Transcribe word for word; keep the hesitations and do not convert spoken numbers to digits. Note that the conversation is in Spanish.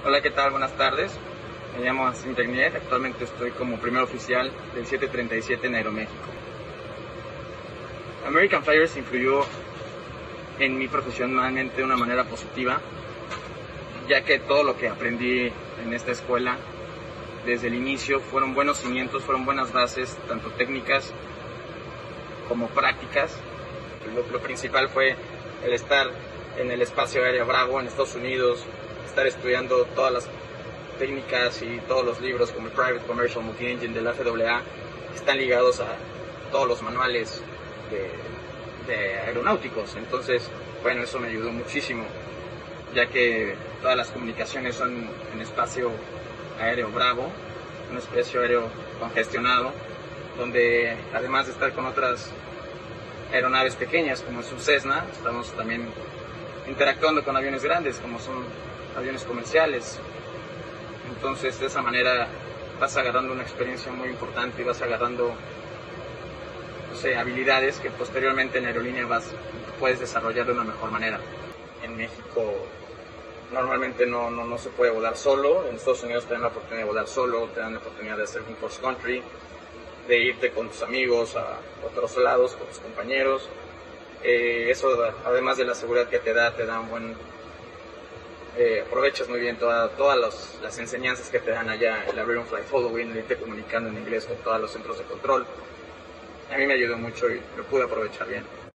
Hola, ¿qué tal? Buenas tardes. Me llamo Asim Tegniet. Actualmente estoy como primer oficial del siete treinta y siete en Aeroméxico. American Flyers influyó en mi profesionalmente de una manera positiva, ya que todo lo que aprendí en esta escuela desde el inicio fueron buenos cimientos, fueron buenas bases, tanto técnicas como prácticas. Lo, lo principal fue el estar en el espacio aéreo Bravo en Estados Unidos, estar estudiando todas las técnicas y todos los libros como el Private Commercial Multi-Engine de la F A A, que están ligados a todos los manuales de, de aeronáuticos. Entonces, bueno, eso me ayudó muchísimo, ya que todas las comunicaciones son en espacio aéreo Bravo, un espacio aéreo congestionado, donde además de estar con otras aeronaves pequeñas como es un Cessna, estamos también interactuando con aviones grandes como son aviones comerciales. Entonces, de esa manera vas agarrando una experiencia muy importante y vas agarrando, no sé, habilidades que posteriormente en aerolínea vas, puedes desarrollar de una mejor manera. En México normalmente no, no, no se puede volar solo. En Estados Unidos te dan la oportunidad de volar solo, te dan la oportunidad de hacer un cross country, de irte con tus amigos a otros lados, con tus compañeros. Eh, eso, además de la seguridad que te da, te da un buen... Eh, aprovechas muy bien toda, todas los, las enseñanzas que te dan allá, el abrir un flight following, el irte comunicando en inglés con todos los centros de control. A mí me ayudó mucho y lo pude aprovechar bien.